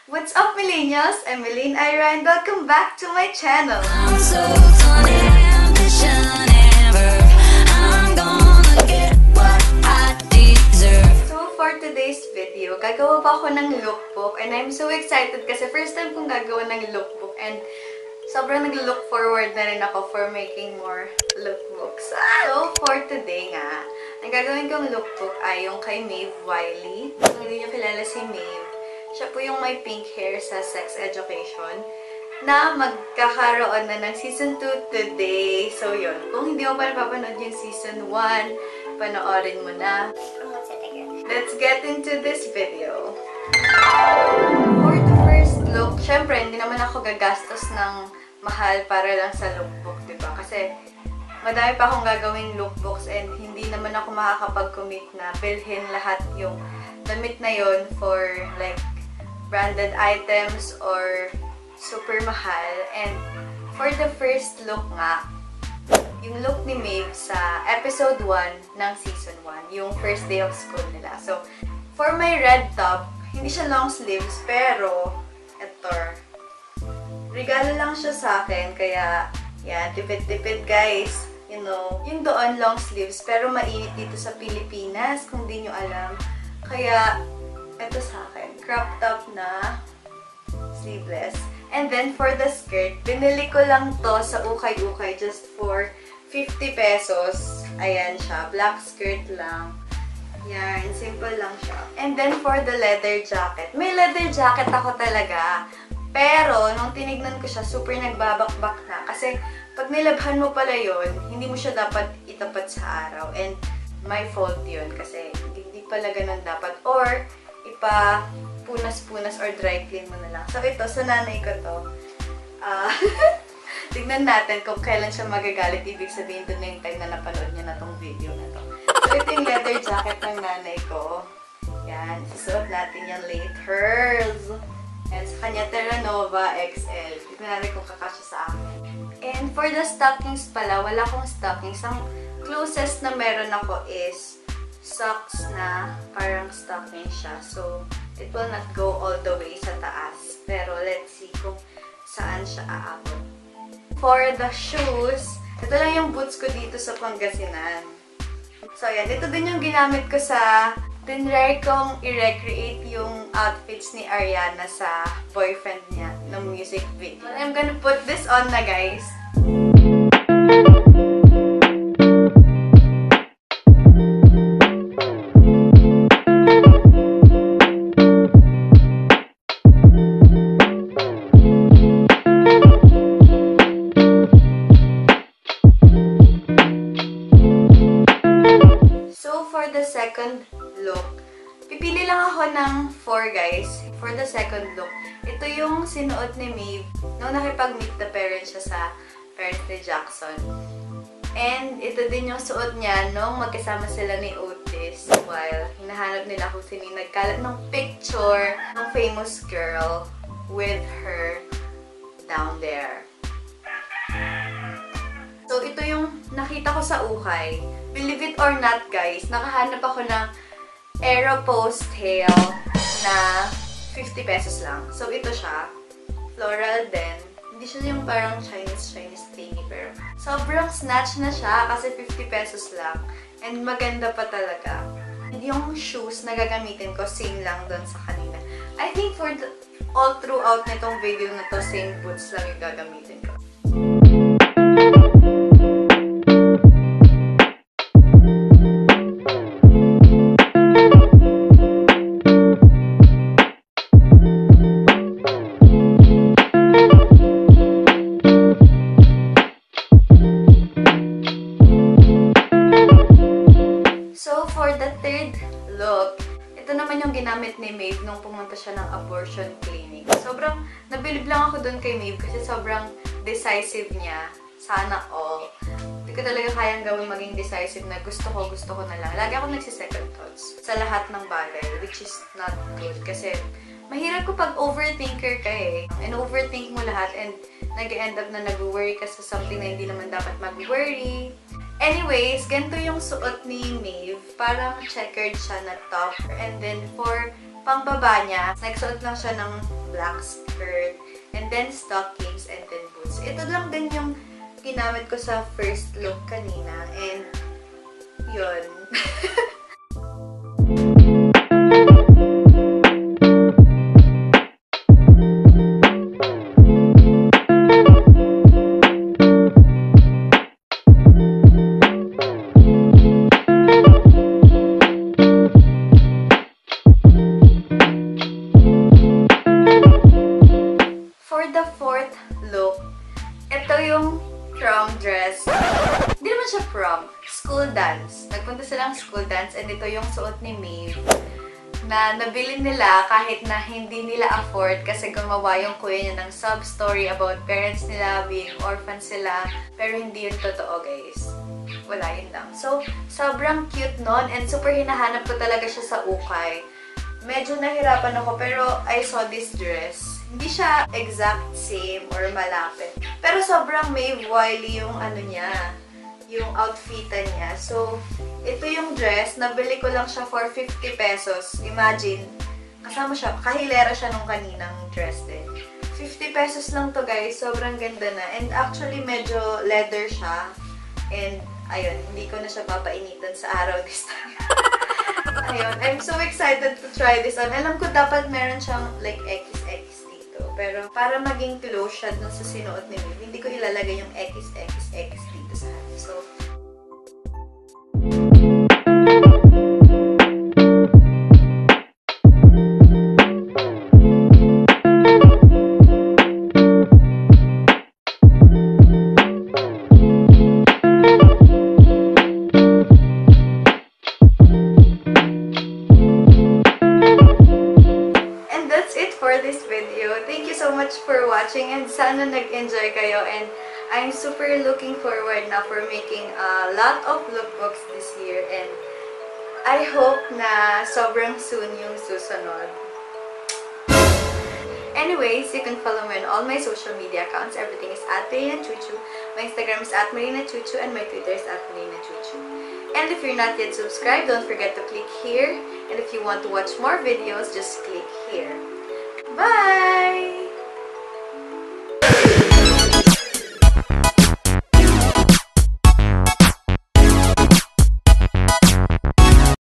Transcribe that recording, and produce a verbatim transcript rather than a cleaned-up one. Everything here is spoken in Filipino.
What's up, millennials? I'm Elaine Ira and welcome back to my channel. I'm so funny, ambition ever. I'm gonna get what I deserve. So for today's video, gagawa pa ako ng lookbook and I'm so excited kasi first time kong gagawa ng lookbook and sobrang nag-look forward na rin ako for making more lookbooks. So for today nga, ang gagawin kong lookbook ay yung kay Maeve Wiley. Kung hindi nyo kilala si Maeve, siya po yung may pink hair sa Sex Education na magkakaroon na ng season two today. So yun, kung hindi mo pa napapanood yung season one, panoorin mo na. Let's get into this video. For the first look, syempre hindi naman ako gagastos ng mahal para lang sa lookbook, diba? Kasi madami pa akong gagawing lookbooks and hindi naman ako makakapag-commit na bilhin lahat yung damit na yon for like branded items or super mahal. And for the first look nga, yung look ni Maeve sa episode one ng season one, yung first day of school nila. So, for my red top, hindi siya long sleeves, pero ito, regalo lang siya sa akin, kaya yan, tipid-tipid guys. You know, yung doon long sleeves, pero mainit dito sa Pilipinas, kung di nyo alam. Kaya, ito sa akin, crop top na sleeveless. And then, for the skirt, binili ko lang to sa Ukay-Ukay just for fifty pesos. Ayan siya, black skirt lang. Yan, simple lang siya. And then, for the leather jacket, may leather jacket ako talaga. Pero, nung tinignan ko siya, super nagbabakbak na. Kasi, pag nilabhan mo pala yun, hindi mo siya dapat itapat sa araw. And, my fault yun. Kasi, hindi pala ganun dapat. Or, ipa punas-punas or dry clean mo na lang. So, ito, sa nanay ko to. Uh, tignan natin kung kailan siya magagalit. Ibig sabihin, doon na yung time na napanood niya na tong video na to. So, ito yung leather jacket ng nanay ko. Yan. Susuot natin yan later. And sa kanya, Terra Nova X L. Tignan natin kung kakasya sa akin. And for the stockings pala, wala akong stockings. Ang closest na meron ako is socks na parang stocking siya. So, it will not go all the way sa taas. Pero, let's see kung saan siya aabot. For the shoes, ito lang yung boots ko dito sa Pangasinan. So, yan. Ito din yung ginamit ko sa tinry kong i-recreate yung outfits ni Ariana sa boyfriend niya ng music video. I'm gonna put this on na, guys. Second look. Pipili lang ako ng four guys. For the second look, ito yung sinuot ni Maeve nung nakipag-meet the parents siya sa parents ni Jackson. And ito din yung suot niya nung magkasama sila ni Otis while hinahanap nila kung sino yung nagkalat ng picture ng famous girl with her down there. So, ito yung nakita ko sa Ukay. Believe it or not, guys, nakahanap ako ng Aeropostale tail na fifty pesos lang. So, ito siya. Floral din. Hindi siya yung parang Chinese-Chinese thingy, pero sobrang snatch na siya kasi fifty pesos lang. And maganda pa talaga. And yung shoes na gagamitin ko, same lang doon sa kanina. I think for the, all throughout nitong video na to, same boots lang yung gagamitin ko. Ginamit ni Maeve nung pumunta siya ng abortion clinic. Sobrang nabilib lang ako dun kay Maeve kasi sobrang decisive niya. Sana all. Hindi ko talaga kayang gawin maging decisive na gusto ko, gusto ko na lang. Lagi ako nagsi-second thoughts sa lahat ng bagay, which is not good. Kasi mahirap ko pag overthinker ka eh. And overthink mo lahat and nag-end up na nag-worry ka sa something na hindi naman dapat mag-worry. Anyways, ganito yung suot ni Maeve. Parang checkered siya na top. And then for pangbaba niya, nagsuot lang siya ng black skirt, and then stockings, and then boots. Ito lang din yung ginamit ko sa first look kanina, and yun. Hindi naman siya prom. School dance. Nagpunta silang school dance and ito yung suot ni Maeve na nabili nila kahit na hindi nila afford kasi gumawa yung kuya niya ng sub-story about parents nila being orphan sila. Pero hindi yun totoo, guys. Wala, yun lang. So, sobrang cute nun and super hinahanap ko talaga siya sa ukay. Medyo nahirapan ako pero I saw this dress. Hindi siya exact same or malapit. Pero sobrang Maeve Wiley yung ano niya, yung outfitan niya. So, ito yung dress. Nabili ko lang siya for fifty pesos. Imagine, kasama siya, kahilera siya nung kaninang dress din. fifty pesos lang to, guys. Sobrang ganda na. And actually, medyo leather siya. And, ayun, hindi ko na siya papainitan sa araw this time. Ayun, I'm so excited to try this on. Alam ko dapat meron siyang like X X dito. Pero para maging close siya dun sa sinuot ni Maeve, hindi ko ilalagay yung X X X dito sa akin. So, so much for watching and sana nag-enjoy kayo and I'm super looking forward na for making a lot of lookbooks this year and I hope na sobrang soon yung susunod. Anyways, you can follow me on all my social media accounts. Everything is at Marina Chuchu. My Instagram is at Marina Chuchu and my Twitter is at Marina Chuchu. And if you're not yet subscribed, don't forget to click here. And if you want to watch more videos, just click here.